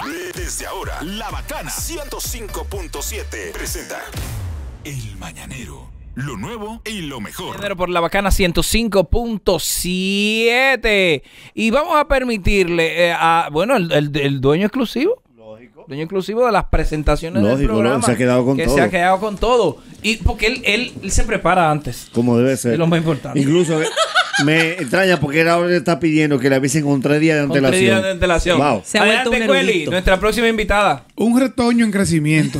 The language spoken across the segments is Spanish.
Desde ahora, La Bacana 105.7 presenta El Mañanero. Lo nuevo y lo mejor. Por La Bacana 105.7. Y vamos a permitirle el dueño exclusivo. Lógico. Dueño exclusivo de las presentaciones del programa. Se ha quedado con todo. Se ha quedado con todo. Y porque él se prepara antes. Como debe ser. Es lo más importante. Incluso me extraña porque ahora le está pidiendo que le avisen con 3 días de antelación. 3 días de antelación. Wow. Se ha vuelto Adelante, un Cueli, erudito. nuestra próxima invitada. Un retoño en crecimiento.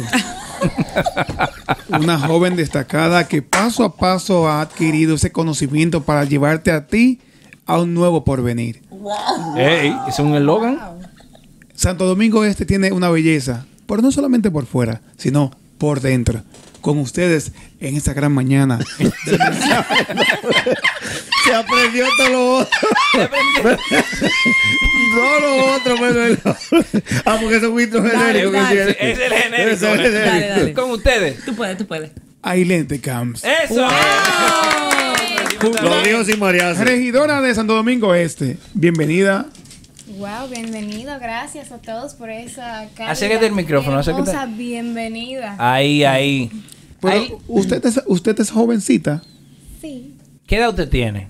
Una joven destacada que paso a paso ha adquirido ese conocimiento para llevarte a ti a un nuevo porvenir. Ey, ¿es un eslogan? Santo Domingo Este tiene una belleza, pero no solamente por fuera, sino por dentro. Con ustedes en esta gran mañana. Se aprendió todo lo otro. No lo otro, pero porque es un intro genérico. dale. Es el genérico. Es el genérico. Dale. Con ustedes. Tú puedes. Ailente Camps. ¡Eso! Lo digo sin marearse. Regidora de Santo Domingo Este. Bienvenida. Wow, bienvenido, gracias a todos por esa cálida, Acércate el micrófono, acércate. hermosa bienvenida. Ahí. Pero usted es jovencita. Sí, ¿Qué edad usted tiene?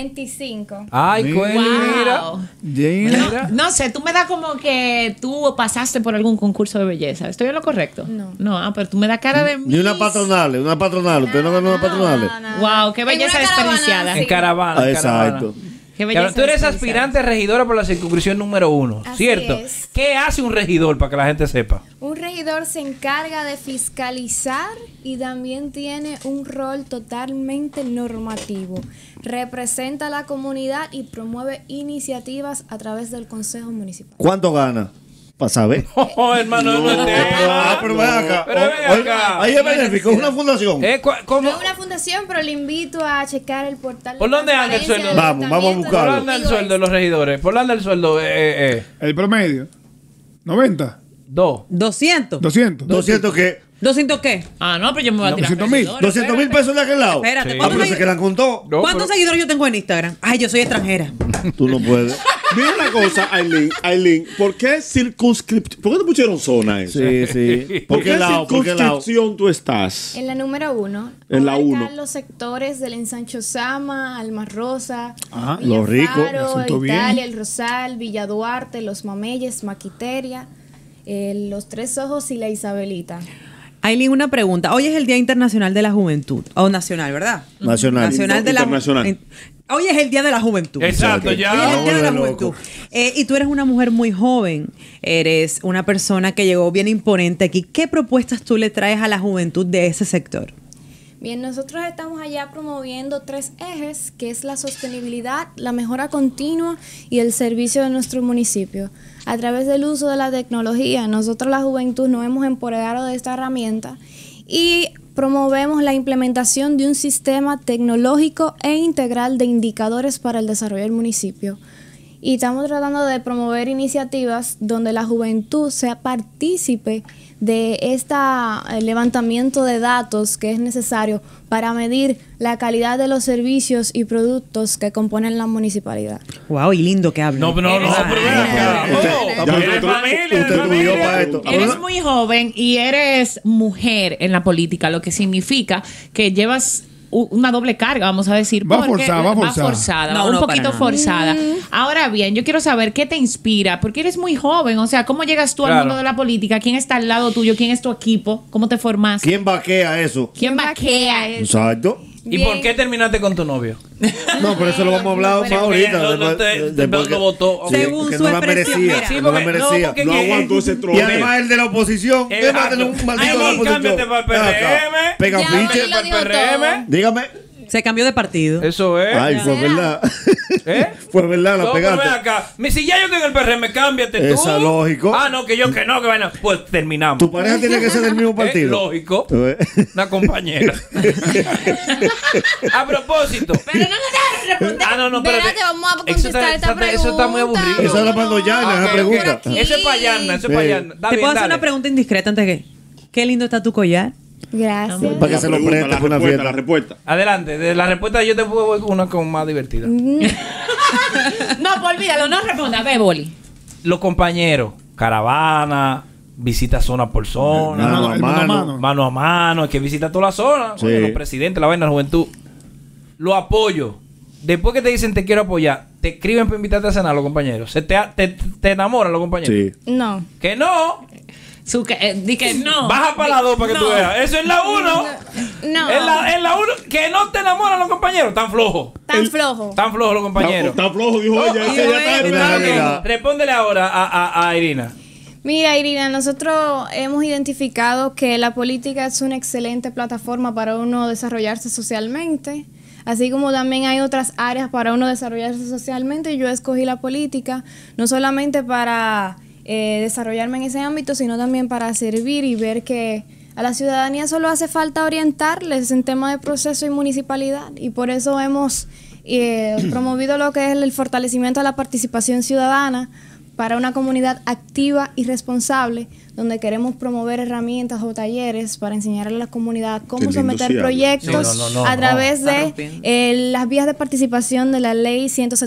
25. Ay, Mira. Cueli, mira. Jane. No sé, tú me das como que tú pasaste por algún concurso de belleza. ¿Estoy en lo correcto? No. Pero tú me das cara de... Ni una patronal. ¿Usted no ganó una patronal? Wow, qué belleza En una caravana, desperdiciada. sí. En caravana. Ah, en caravana. exacto. Qué Claro, belleza tú eres desperdiciada. aspirante regidora por la circunscripción número 1, Así ¿cierto? es. ¿Qué hace un regidor para que la gente sepa? Un regidor se encarga de fiscalizar y también tiene un rol totalmente normativo. Representa a la comunidad y promueve iniciativas a través del Consejo Municipal. ¿Cuánto gana? Para saber. Oh, hermano, no es tema. Pero ven acá. Pero ven acá. Ahí es benéfico, es una fundación. ¿Cómo? No es una fundación, pero le invito a checar el portal. ¿Por de dónde anda el transparencia sueldo? del Vamos a Ayuntamiento ¿Por buscarlo. de dónde el Domingo sueldo de los regidores? ¿Por dónde el sueldo? El promedio. 90. 2. 200. 200. 200 que. ¿200 qué? Ah, no, pero yo me voy a tirar 200.000. regidora, 200,000 pesos de aquel lado. Espérate, Sí. Ah, ¿cuántos, pero se quedan con todo. ¿cuántos seguidores yo tengo en Instagram? Ay, yo soy extranjera. Tú no puedes. Mira una cosa, Aileen, ¿por qué circunscripción? ¿Por qué te pusieron zona eso? Sí, sí. ¿Por ¿Por qué qué lado? ¿Por qué lado? circunscripción tú estás? En la número 1. En la uno. Los sectores del Ensancho Sama, Alma Rosa, Ajá, Los Ricos, Villafaro, asunto bien. Italia, El Rosal, Villa Duarte, Los Mameyes, Maquiteria, Los Tres Ojos y La Isabelita. Aileen, una pregunta. Hoy es el Día Internacional de la Juventud. O nacional, ¿verdad? Nacional. Nacional de la Internacional. Hoy es el Día de la Juventud. Exacto, Hoy es ya. el Día de la Vámonos de Juventud. Y tú eres una mujer muy joven. Eres una persona que llegó bien imponente aquí. ¿Qué propuestas tú le traes a la juventud de ese sector? Bien, nosotros estamos allá promoviendo 3 ejes, que es la sostenibilidad, la mejora continua y el servicio de nuestro municipio. A través del uso de la tecnología, nosotros la juventud nos hemos empoderado de esta herramienta y promovemos la implementación de un sistema tecnológico e integral de indicadores para el desarrollo del municipio. Y estamos tratando de promover iniciativas donde la juventud sea partícipe de este levantamiento de datos que es necesario para medir la calidad de los servicios y productos que componen la municipalidad. Wow, y lindo que hablas. No, pero ven acá. Ya, Eres familia, eres Usted estudió para familia. esto. Eres muy joven y eres mujer en la política, lo que significa que llevas una doble carga, vamos a decir. Va porque forzada. No, No, un no, poquito para nada. forzada. Ahora bien, yo quiero saber qué te inspira, porque eres muy joven, o sea, ¿cómo llegas tú al Claro. mundo de la política? ¿Quién está al lado tuyo? ¿Quién es tu equipo? ¿Cómo te formas? ¿Quién vaquea eso? ¿Quién vaquea eso? Exacto. ¿Y por qué terminaste con tu novio? No, por eso lo vamos a hablar más ahorita. No lo votó. Según que su no la expresión, merecía. mira. Sí, no la porque- merecía. no, porque- No aguantó ese Y trono. además el de la oposición. ¿Qué va a tener un maldito de la Ay, oposición? cámbiate para el Ven acá. PRM. Pega Ya, pinche. María lo dijo PRM. Dígame. Se cambió de partido. Eso es. Ay, fue verdad. ¿Eh? Fue verdad, la No, pero ven pegaste. acá. Si ya yo tengo el PRM, cámbiate tú. Eso es lógico. Ah, no, que no, que vaina. Pues terminamos. Tu pareja tiene que ser del mismo partido. Lógico. Eh. Una compañera. A propósito. Pero no me dejas responder. Ah, no, espérate. Espérate, vamos a Eso contestar esta pregunta. Eso está muy aburrido. Eso era para Doñana, esa Ok, pregunta. ok. Eso es para Yarna, eso es Sí. para Yarna. ¿Te puedo hacer una pregunta indiscreta antes que? Qué lindo está tu collar. Gracias. Para que La se lo pregunta, preste la por una respuesta, fiesta. la respuesta. Adelante, de la respuesta yo te puedo ir una con más divertida. No, pues olvídalo, no responda. Ve, Boli. Los compañeros caravana, visita zona por zona, mano a mano, hay que visitar toda la zona, Sí. oye, los presidentes, la vaina de la juventud. Lo apoyo. Después que te dicen te quiero apoyar, te escriben para invitarte a cenar los compañeros. Te enamoran los compañeros. Sí. No. Que no. Di que no. Baja para la 2 para que tú veas. Eso es la 1. No. En la 1, que no te enamoran los compañeros. Tan flojos. Tan flojo. Tan flojos los compañeros. Está flojo, dijo ella. Ella ya está esperando. Respóndele ahora a Irina. Mira, Irina, nosotros hemos identificado que la política es una excelente plataforma para uno desarrollarse socialmente, así como también hay otras áreas para uno desarrollarse socialmente. Yo escogí la política no solamente para desarrollarme en ese ámbito, sino también para servir y ver que a la ciudadanía solo hace falta orientarles en temas de proceso y municipalidad, y por eso hemos promovido lo que es el fortalecimiento de la participación ciudadana para una comunidad activa y responsable, donde queremos promover herramientas o talleres para enseñarle a la comunidad cómo Qué lindo someter sí habla. proyectos a través de las vías de participación de la ley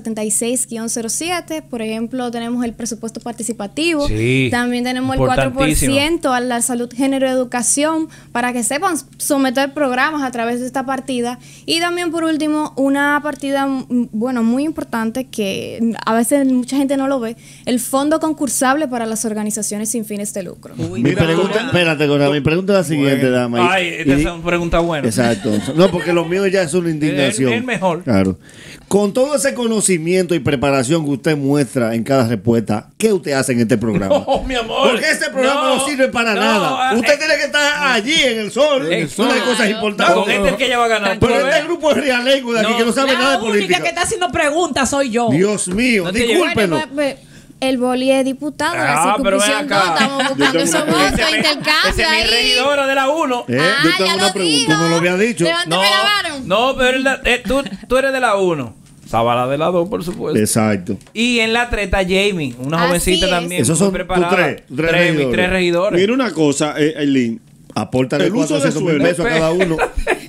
176-07. Por ejemplo, tenemos el presupuesto participativo, Sí, también tenemos el importantísimo. 4% a la salud, género y educación, para que sepan someter programas a través de esta partida. Y también, por último, una partida, bueno, muy importante que a veces mucha gente no lo ve, el fondo concursable para las organizaciones sin fines de lucro. Mi pregunta, espérate, Cora, mi pregunta es la siguiente, dama. Ay, esta es una pregunta buena. Exacto. No, porque lo mío ya es una indignación. El mejor. Claro. Con todo ese conocimiento y preparación que usted muestra en cada respuesta, ¿qué usted hace en este programa? No, mi amor. Porque este programa no sirve para no, nada. Usted tiene que estar allí en el sol. Una de cosas Con importantes. este es el que ella va a ganar. ¿Tú Pero lo ves? este grupo es realengo de aquí No. que no sabe nada La de única política. que está haciendo preguntas soy yo. Dios mío, No te discúlpelo. El boli es diputado de la pero ven circunscripción acá. 2, estamos buscando esos votos, Esa es intercambio mi ahí. regidora de la 1. Yo tengo una pregunta. Tú no lo habías dicho. Levántame la mano. No, pero tú eres de la 1. Zavala de la 2, por supuesto. Exacto. Y en la 3 está Jamie, una Así jovencita es. también. Esos muy son preparada. tus tres Mis regidores. 3 regidores. Mira una cosa, Aileen. Apórtale El uso de 400 mil suelo. pesos a cada uno.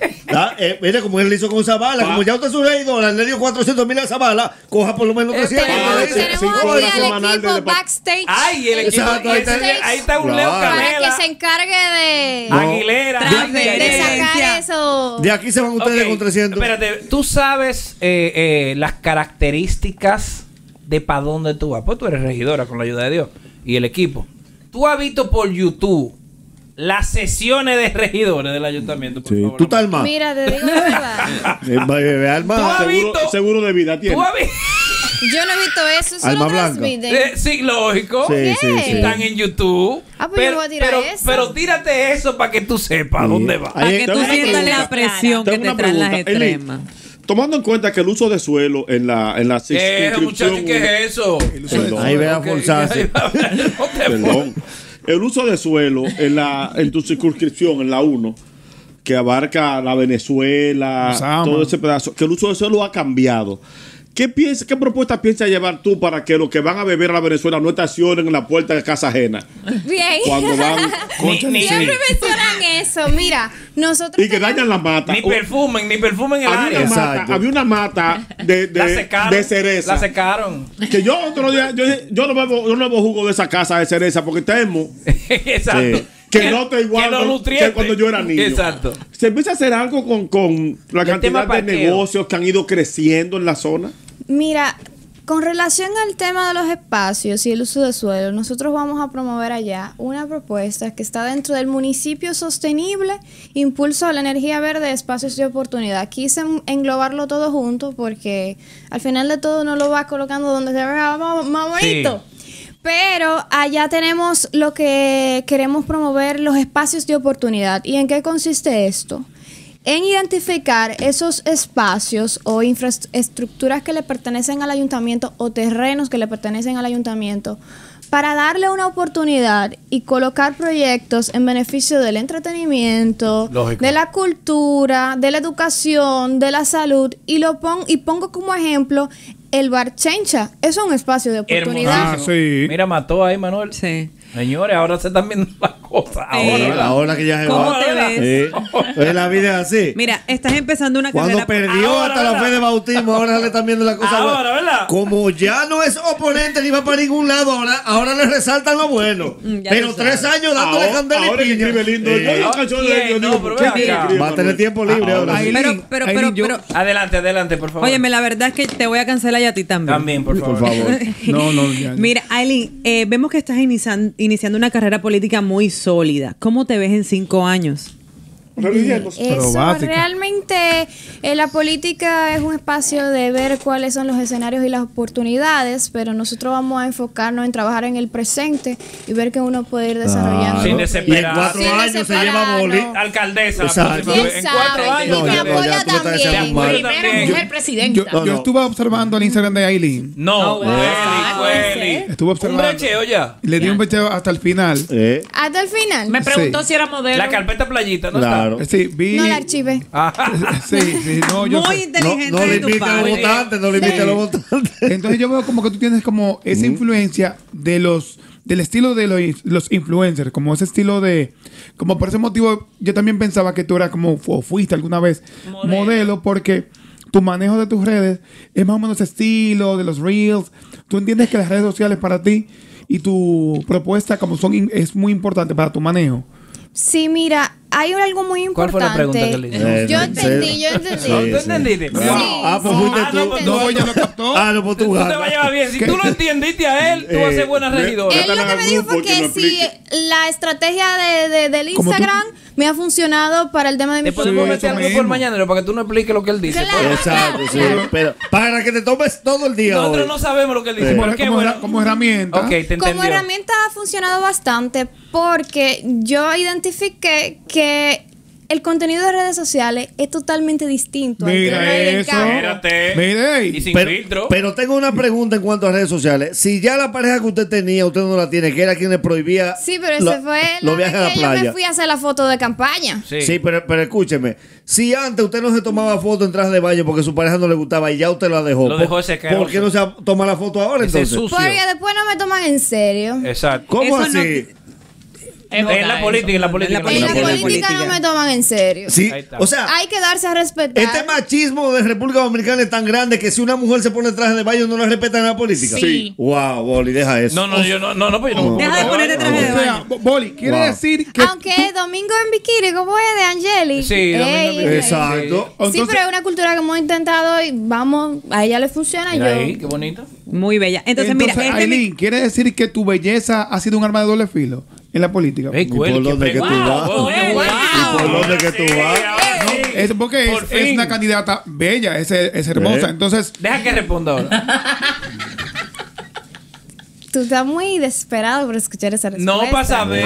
Mire, como él le hizo con Zavala, como ya usted es su regidora, le dio 400,000 a Zavala, coja por lo menos 300. Tenemos cinco horas aquí al semanal equipo de backstage. Ay, el equipo. Exacto, Ahí está un Leo Claro. para Canela. que se encargue de Aguilera. de sacar eso. De aquí se van ustedes Ok, con 300. Espérate, tú sabes las características de para dónde tú vas. Pues tú eres regidora con la ayuda de Dios y el equipo. Tú has visto por YouTube las sesiones de regidores del ayuntamiento. Por Sí, favor, tú estás armado. Mira, te digo la verdad. Alma. Tú has visto. Seguro de vida tiene. Tú has visto. Yo no he visto eso. Eso Alma lo blanca. transmiten. Sí, lógico. Sí, sí, sí. Están en YouTube. Ah, pues yo voy a tirar eso. pero tírate eso para que tú sepas dónde va. Ahí Para que está tú una sientas pregunta. la presión que Tengo te una traen las pregunta. Eli, extremas. tomando en cuenta que el uso de suelo en la ¿Qué es, circunscripción muchacho? ¿Qué es eso? Perdón. Ahí ve a Ok, forzarse. no te Perdón. El uso de suelo en tu circunscripción, en la 1, que abarca la Venezuela, Osama. todo ese pedazo, que el uso de suelo ha cambiado. ¿Qué propuesta piensas llevar tú para que los que van a beber a la Venezuela no estacionen en la puerta de casa ajena? Bien. Cuando van Siempre mencionan eso. Mira, nosotros y que dañan la mata. Ni perfumen el Había área. una, Exacto. había una mata La secaron. de cereza. La secaron. Que yo otro día, yo no bebo jugo de esa casa de cereza porque temo Exacto. Sí. que no te igual que no que nutriente. cuando yo era niño. Exacto. Se empieza a hacer algo con la El tema cantidad de parqueo. negocios que han ido creciendo en la zona. Mira, con relación al tema de los espacios y el uso de suelo, nosotros vamos a promover allá una propuesta que está dentro del municipio sostenible, impulso a la energía verde, espacios de oportunidad. Quise englobarlo todo junto porque al final de todo uno lo va colocando donde se vea más bonito. Pero allá tenemos lo que queremos promover, los espacios de oportunidad. ¿Y en qué consiste esto? En identificar esos espacios o infraestructuras que le pertenecen al ayuntamiento o terrenos que le pertenecen al ayuntamiento para darle una oportunidad y colocar proyectos en beneficio del entretenimiento, Lógico. de la cultura, de la educación, de la salud y pongo como ejemplo el Bar Chencha. Es un espacio de oportunidad. Hermosísimo. Ah, sí. Mira, mató ahí, Manuel. Sí. Señores, ahora se están viendo las cosas. cosas. Ahora que ya se ¿Cómo va. te ves? La vida es así. Mira, estás empezando una Cuando carrera. perdió Ahora, hasta la ¿verdad? fe de bautismo, ahora le están viendo la cosa. Ahora, ¿verdad? Como ya no es oponente ni va para ningún lado, ahora le resaltan lo bueno. Ya Pero tú 3 años dándole candela y Ahora que piña. escribe lindo. Yo la canción de ¿quién? Dios, No, digo, pero ¿qué ven quiere acá. escribir, Va a tener Manuel? tiempo libre ahora. Aileen, Pero, Aileen, yo- Adelante, por favor. Óyeme, la verdad es que te voy a cancelar y a ti también. También, por favor. Por favor. No, ya. Mira, Aileen, vemos que estás iniciando una carrera política muy sólida. ¿Cómo te ves en 5 años? Religiéndose. Pero Eso, básica. realmente la política es un espacio de ver cuáles son los escenarios y las oportunidades, pero nosotros vamos a enfocarnos en trabajar en el presente y ver que uno puede ir desarrollando. Sin Y en desesperar. 4 Sin años se desesperar, lleva boli. no. Alcaldesa. la Exacto. próxima ¿Quién vez. En sabe? 4 años. Y me ya, apoya tú me estás también. deseando mal. Primera también. mujer Yo, presidenta. No. estuve observando el Instagram de Aileen. No, Exacto. Cueli. Estuve Un observando. brecheo ya. Le di un becheo hasta el final. Hasta el final. Me preguntó Sí. si era modelo. La carpeta playita, ¿no Claro. Sí, vi. No la archivé. Sí, no, yo Muy sé. inteligente No de le tu invite a los padre. votantes, no le invite a los votantes. Entonces yo veo como que tú tienes como esa influencia del estilo de los influencers, como ese estilo de, como por ese motivo yo también pensaba que tú eras como, o fuiste alguna vez modelo, porque tu manejo de tus redes es más o menos ese estilo de los reels. Tú entiendes que las redes sociales para ti y tu propuesta como es muy importante para tu manejo. Sí, mira, hay algo muy ¿Cuál fue la importante. pregunta que le hice? Yo entendí. Sí, ¿No? ¿¿Tú sí. entendiste? Sí. Ah, pues fuiste Ah, tú. no, pues No, ella lo captó. Ah, no, pues Tú tú te ganas. vas a llevar bien. Si tú lo entendiste a él, tú vas a ser buena regidora. Él lo que me dijo fue grupo que que lo si explique. la estrategia del Como tú- Instagram me ha funcionado para el tema de mi Te podemos Sí, meter eso algo por mismo. mañanero para que tú no expliques lo que él dice. Claro. Exacto, sí. Pero para que te tomes todo el día Nosotros hoy. no sabemos lo que él dice. Como, ¿Por qué? como Bueno, como herramienta. ok, te entendió. Como herramienta ha funcionado bastante porque yo identifiqué que el contenido de redes sociales es totalmente distinto. al que Mira uno ve en eso. cámara. Espérate. Mire, Y sin Pero, filtro. pero tengo una pregunta en cuanto a redes sociales. Si ya la pareja que usted tenía, usted no la tiene, que era quien le prohibía Sí, pero ese fue los la vez viajes a la que yo me playa. fui a hacer la foto de campaña. Sí, pero escúcheme. Si antes usted no se tomaba foto en traje de baño porque su pareja no le gustaba y ya usted la dejó. Lo dejó ese ¿Por qué no se toma la foto ahora Ese entonces? sucio. Porque después no me toman en serio. Exacto. ¿Cómo Eso no- así? Es En verdad la eso. política, en la política. En la En la política. política no me toman en serio. Sí, Ahí está. o sea, Hay que darse a respetar. este machismo de República Dominicana es tan grande que si una mujer se pone traje de baño no la respetan en la política. Sí. Wow, Boli, deja eso. No, yo no, pues yo no. Deja de ponerte traje de O sea, baño. Boli, quiere Wow. decir que Aunque Domingo en bikini, como es de Angeli. Sí, Domingo en bikini. Exacto. Sí, Entonces- pero es una cultura que hemos intentado y vamos, a ella le funciona. Mira yo. ahí, qué bonito. Muy bella. Entonces, mira, Aileen, quiere decir que tu belleza ha sido un arma de doble filo en la política. Ey, ¿Y por Cuel, qué dónde que tú pregunta. vas? Wow, Wow. ¿Y por dónde que tú vas? ahora sí. Es porque Por es fin. una candidata bella, es hermosa. Entonces, Deja que responda ahora. Tú estás muy desesperado por escuchar esa respuesta. No pasa a ver.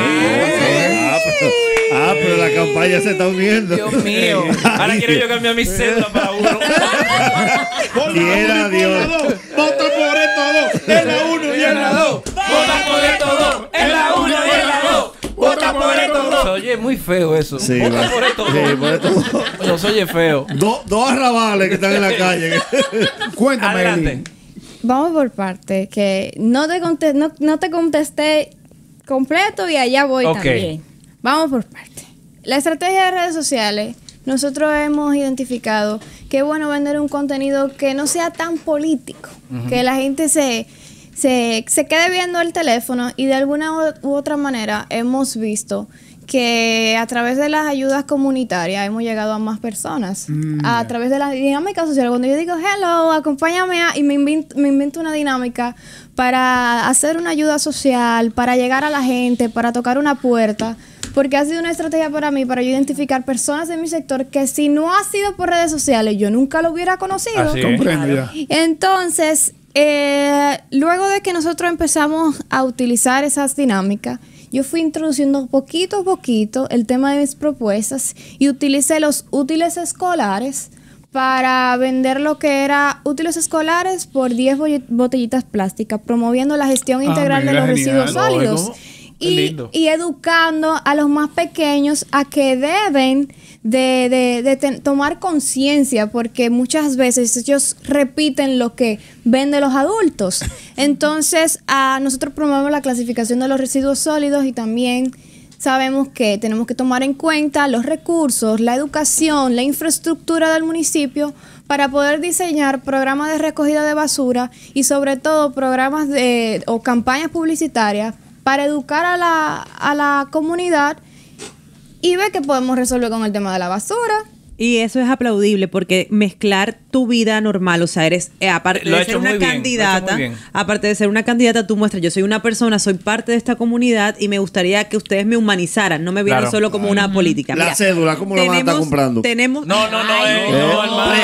Pero la campaña se está uniendo. Dios mío. Ahora quiero yo cambiar mi cédula para uno. Quiera Dios. Vota por estos dos. Es la 1 y es la 2. Vota por estos dos. Es la 1 y es la 2. Vota por estos dos. Se oye muy feo eso. Sí, Vota va. por estos Sí, dos. por esto. No se oye feo. Dos arrabales que están en la calle. cuéntame, Adelante. Aileen. Vamos por parte, que no te contesté completo y allá voy Ok. también. Vamos por parte. La estrategia de redes sociales, nosotros hemos identificado que es bueno vender un contenido que no sea tan político, que la gente se quede viendo el teléfono y de alguna u otra manera hemos visto que a través de las ayudas comunitarias hemos llegado a más personas. A través de la dinámica social. Cuando yo digo, hello, acompáñame y me invento una dinámica para hacer una ayuda social, para llegar a la gente, para tocar una puerta. Porque ha sido una estrategia para mí, para yo identificar personas de mi sector que si no ha sido por redes sociales, yo nunca lo hubiera conocido. Así es. Comprendo ya. Entonces, luego de que nosotros empezamos a utilizar esas dinámicas, yo fui introduciendo poquito a poquito el tema de mis propuestas y utilicé los útiles escolares para vender lo que era útiles escolares por 10 botellitas plásticas, promoviendo la gestión integral de mira, los genial. residuos sólidos. ¿Cómo? Qué lindo. Y educando a los más pequeños a que deben de tomar conciencia, porque muchas veces ellos repiten lo que ven de los adultos. Entonces, nosotros promovemos la clasificación de los residuos sólidos y también sabemos que tenemos que tomar en cuenta los recursos, la educación, la infraestructura del municipio para poder diseñar programas de recogida de basura y sobre todo programas o campañas publicitarias para educar a la comunidad y ver qué podemos resolver con el tema de la basura. Y eso es aplaudible porque mezclar tu vida normal, o sea, eres aparte Lo ha de ser hecho una muy bien, candidata, lo ha hecho muy bien. aparte de ser una candidata, tú muestras, yo soy una persona, soy parte de esta comunidad y me gustaría que ustedes me humanizaran, no me vieran Claro. solo como una política. La cédula, ¿cómo la van a estar comprando? Tenemos No, hermano,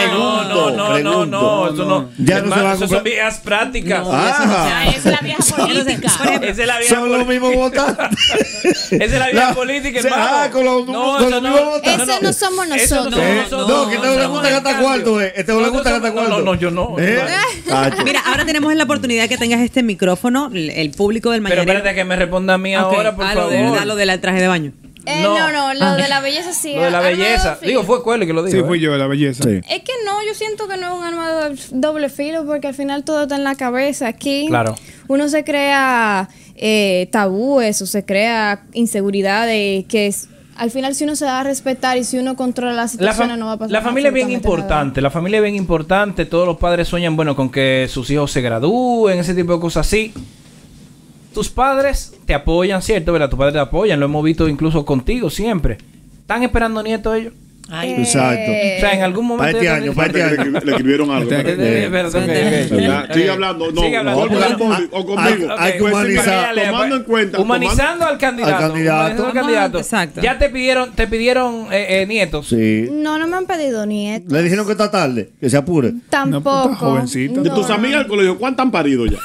no, eso no. Ya no se va a Eso son comprar. viejas prácticas. Ajá. Ya, es la vieja política. Esa es la vieja Son los mismos votantes. Esa es la vieja política, hermano. Con los eso mismos votantes. Ese no somos Eso nosotros. No, que a este le gusta gastar cuarto, Este le gusta gastar cuarto. No, yo no. Tacho. Mira, ahora tenemos la oportunidad que tengas este micrófono, el público del Pero mañanero. espérate que me responda a mí Ok, ahora, por lo de- favor. lo del traje de baño. No, lo de la belleza sí. Lo de la arma de belleza. doble Digo, filo. fue Cuele que lo dijo. Sí, fui yo, la belleza. Sí. Es que no, yo siento que no es un arma de doble filo porque al final todo está en la cabeza. Aquí Claro. uno se crea tabúes o se crea inseguridades al final si uno se da a respetar y si uno controla las situaciones no va a pasar La familia es bien absolutamente importante, la familia es bien importante, todos los padres sueñan, bueno, con que sus hijos se gradúen, ese tipo de cosas así. Tus padres te apoyan, ¿cierto? ¿Verdad? Tus padres te apoyan, lo hemos visto incluso contigo siempre. ¿Están esperando nietos ellos? Ay, Exacto. O sea, en algún Para momento... este año, para este año. Le escribieron algo. ¿Verdad? Sigue hablando. No, Sigue o conmigo. Hay que humanizar. Tomando en cuenta. Humanizando al candidato. Al candidato. Humanizando al candidato. Exacto. Ya te pidieron nietos. Sí. no me han pedido nietos Le dijeron que está tarde, que se apure. tampoco puta jovencita. De tus amigas del colegio, ¿cuántas han parido ya?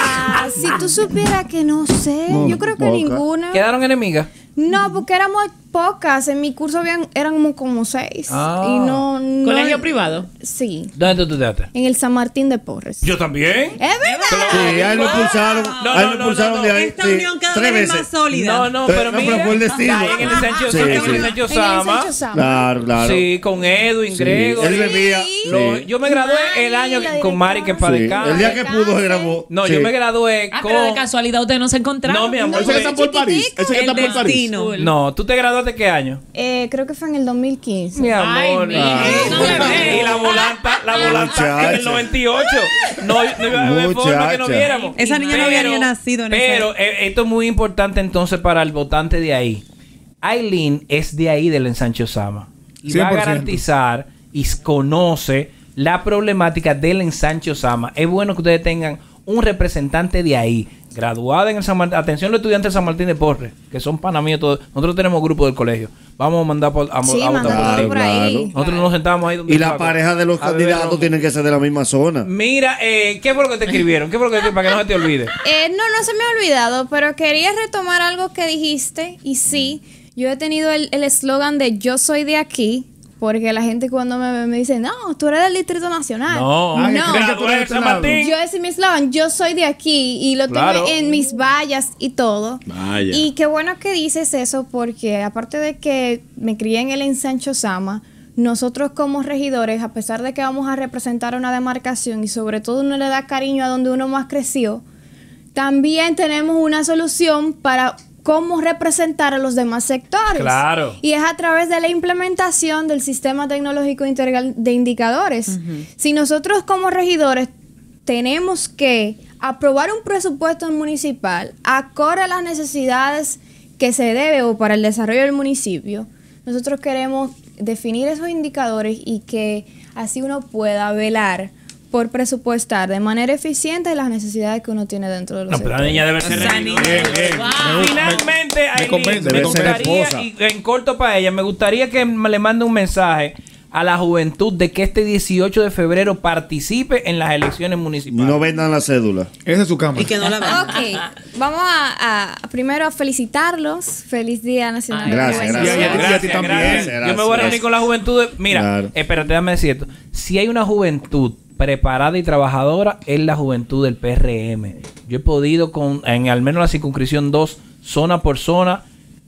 Si tú supieras que no sé, No, yo creo que poca. ninguna. ¿Quedaron enemigas? No, porque éramos pocas. En mi curso eran como 6. Ah. Y no. ¿Colegio privado? Sí. ¿Dónde tú estudiaste? En el San Martín de Porres. ¿Yo también? ¡Es verdad! Sí, ahí lo expulsaron. No, Ahí lo no, expulsaron no, de no. ahí. Esta sí, unión cada 3 vez es veces. más sólida. No, pero No, mira. pero fue el destino. Ahí en el Sancho Sí, en sí. el Sancho En el Sama. Sancho Sama. Claro. Sí, con Edwin, Sí, Gregory. él bebía. Lo- Sí. Yo me gradué el año la con Mari, que para Sí. descanse. El día que pudo se grabó. No, Sí. yo me gradué con... Pero de casualidad ustedes no se encontraron. No, mi amor. Ese que está por París. Ese que El está por París. destino. No, ¿tú te graduaste qué año? Creo que fue en el 2015. Mi amor. Ay, mira, no me ve. Y la volanta Muchacha. en el 98. No iba a haber forma que nos Muchacha. viéramos. Esa niña no había ni nacido en esa Pero esto es muy importante entonces para el votante de ahí. Aileen es de ahí del Ensanche Sama. Y va a 100%. garantizar y conoce la problemática del Ensanche Sama. Es bueno que ustedes tengan un representante de ahí, graduada en el San Martín. Atención los estudiantes del San Martín de Porres, que son panamíos todos. Nosotros tenemos grupo del colegio. Vamos a mandar a Sí, votar por mandando ahí. por ahí. Nosotros nos sentamos ahí donde Y la Paco, pareja de los a beber candidatos ron. tienen que ser de la misma zona. Mira, ¿qué fue lo que te escribieron? ¿Qué fue lo que para que no se te olvide? No se me ha olvidado, pero quería retomar algo que dijiste. Y sí, yo he tenido el eslogan de yo soy de aquí. Porque la gente cuando me ve me dice, no, tú eres del Distrito Nacional. No, Ah, que no. creen que tú eres de este San lado. Martín. Yo ese es mi eslogan, yo soy de aquí y lo Claro. tengo en mis vallas y todo. Vaya. Y qué bueno que dices eso porque aparte de que me crié en el Ensancho Sama, nosotros como regidores, a pesar de que vamos a representar una demarcación y sobre todo uno le da cariño a donde uno más creció, también tenemos una solución para cómo representar a los demás sectores. Claro. Y es a través de la implementación del Sistema Tecnológico Integral de Indicadores. Si nosotros como regidores tenemos que aprobar un presupuesto municipal acorde a las necesidades que se debe o para el desarrollo del municipio, nosotros queremos definir esos indicadores y que así uno pueda velar por presupuestar de manera eficiente las necesidades que uno tiene dentro de los No, pero la sectores. niña debe ser Esa regidora. niña. Bien. Wow. Finalmente, Aileen, convence, me debe ser gustaría, esposa. y en corto para ella, me gustaría que le mande un mensaje a la juventud de que este 18 de febrero participe en las elecciones Y municipales. no vendan la cédula. Esa es su cámara. Y que no la vean. Ok, vamos a primero a felicitarlos. Feliz Día Nacional. de la Gracias, Juventud. gracias. Y a ti también. Yo me voy a reunir con la juventud. Mira, Claro. espérate, déjame decir esto. Si hay una juventud preparada y trabajadora, es la juventud del PRM. Yo he podido, en al menos la circunscripción 2, zona por zona,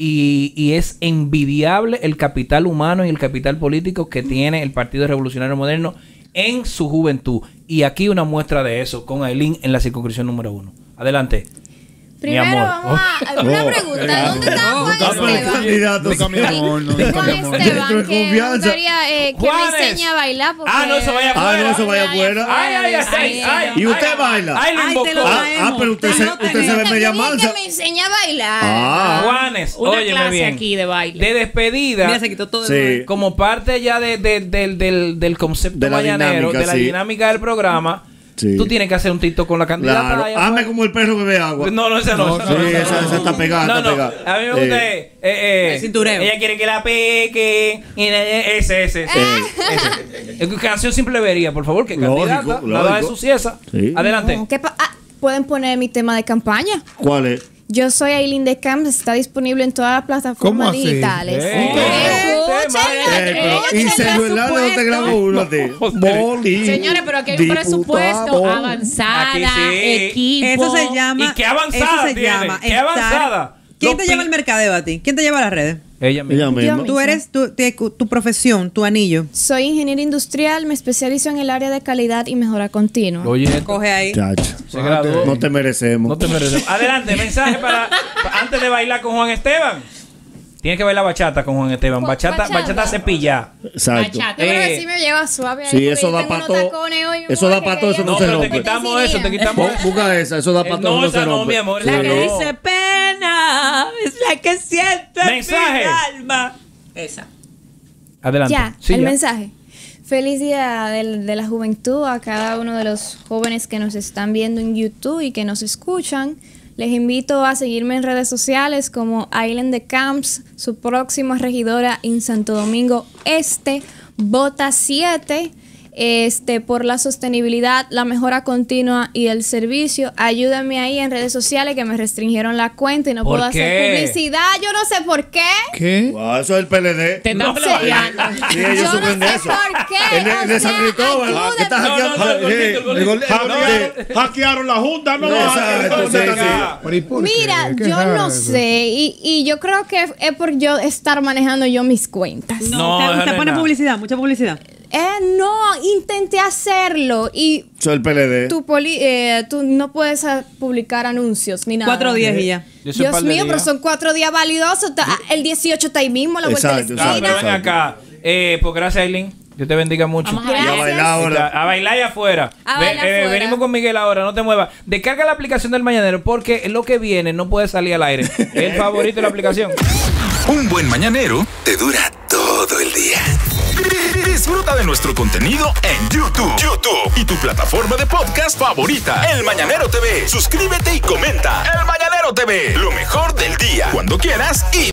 y es envidiable el capital humano y el capital político que tiene el Partido Revolucionario Moderno en su juventud. Y aquí una muestra de eso con Aileen en la circunscripción número 1. Adelante. Primero Mi amor. vamos a una pregunta. ¿Dónde está Juan Esteban? Candidato. Nunca mi amor, nunca mi Juan amor. Dentro Esteban, de que me confianza. gustaría que me Juanes. enseñe a bailar. Porque No, eso vaya Ah, no, afuera. eso vaya afuera. Ay. ¿Y usted baila? Ay, lo Ay, te invocó. lo traemos. Pero usted se ve media Yo dije mansa. que me enseñe a bailar. Ah, Juanes, Una óyeme clase bien. aquí de baile. De despedida. Mira, se quitó todo sí. Como parte ya del concepto De la mañanero, dinámica, de la sí. dinámica del programa, Sí. tú tienes que hacer un tito con la candidata. Claro. allá Hazme afuera. como el perro bebe agua. No, esa no. Sí, esa está pegada, No, está no. pegada. A mí me gusta El cintureo. Ella quiere que la pegue. Ese. Canción simple vería, por favor, que Lógico, candidata. Nada de lógico. suciesa. Sí. Adelante. Pueden poner mi tema de campaña. ¿Cuál es? Yo soy Aileen de Camps, está disponible en todas las ¿Cómo plataformas así? pero Y celular no te grabó uno a ti. Boli. Señores, pero aquí hay un presupuesto diputado. avanzada, Aquí sí. equipo. Eso se llama. ¿Y qué avanzada eso se tiene? llama ¿Qué estar- avanzada? ¿Quién Los te lleva pi- el mercadeo a ti? ¿Quién te lleva a las redes? Ella misma. Ella misma. Yo Tú eres tu profesión, tu anillo. Soy ingeniero industrial, me especializo en el área de calidad y mejora continua. Oye, Coge ahí. Chacho. se graduó. No te merecemos. No te mereces. Adelante, mensaje para antes de bailar con Juan Esteban. Tienes que bailar bachata con Juan Esteban. Bachata cepilla. Exacto. Bachata. Yo creo que sí me lleva suave ahí. Sí, porque eso yo da tengo pa' unos todo. tacones hoy, Eso amor, da pa' que todo, eso ya no No, se pero te rompe. quitamos eso, te quitamos. Busca esa, eso da para todo. No, No esa se no, rompe. mi amor. Sí. esa Que no. dice pena, es la que siento Mensaje. en mi alma. Esa. Adelante. Ya, Sí, el ya. mensaje. Feliz día de la juventud a cada uno de los jóvenes que nos están viendo en YouTube y que nos escuchan. Les invito a seguirme en redes sociales como Aileen de Camps, su próxima regidora en Santo Domingo Este, Bota 7. Por la sostenibilidad, la mejora continua y el servicio. Ayúdenme ahí en redes sociales que me restringieron la cuenta y no ¿Por puedo qué? hacer publicidad. Yo no sé por qué. ¿Qué? Wow, eso es el PLD. Te están No, bloqueando. Sí, ellos Yo no sufren de sé eso. por qué, En de o sea, San Cristóbal. ayúdenme. ¿Qué estás No, hackeando? no, el gordito, el gordito. Hackearon la junta, ¿no? Exacto, sí, sí. Pero ¿y por qué? Mira, Qué yo raro no eso. sé y yo creo que es por yo estar manejando yo mis cuentas. No, usted no, pone no. publicidad, mucha publicidad. No, intenté hacerlo y Eso es el PLD. tú no puedes publicar anuncios ni nada. 4 días y ya. Yo soy un par Dios de mío, días. pero son 4 días validosos. El 18 está ahí mismo, a la vuelta de Exacto, la Ah, esquina. pero ven acá. Pues gracias, Aileen. Dios te bendiga mucho. Vamos a Y a Gracias. bailar ahora. A bailar allá afuera. A bailar afuera. Venimos con Miguel ahora, no te muevas. Descarga la aplicación del Mañanero porque lo que viene no puede salir al aire. Es el favorito de la aplicación. Un buen mañanero te dura todo el día. Disfruta de nuestro contenido en YouTube y tu plataforma de podcast favorita. El Mañanero TV. Suscríbete y comenta. El Mañanero TV. Lo mejor del día. Cuando quieras y